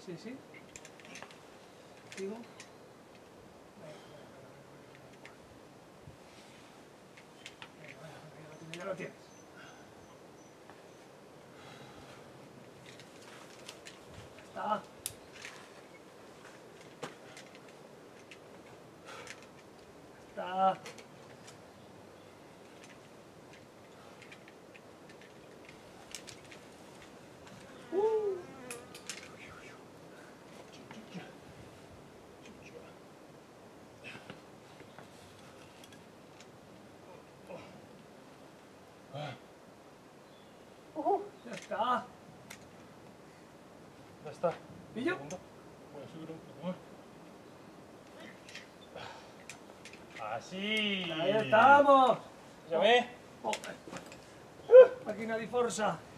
Sí, sí. Sigo. Ya lo tienes. Está. Está. Ya está. Ya está. ¿Pillo? Voy a subir un poco más. Así. Ahí estamos. ¿Ya ve? Máquina di forza.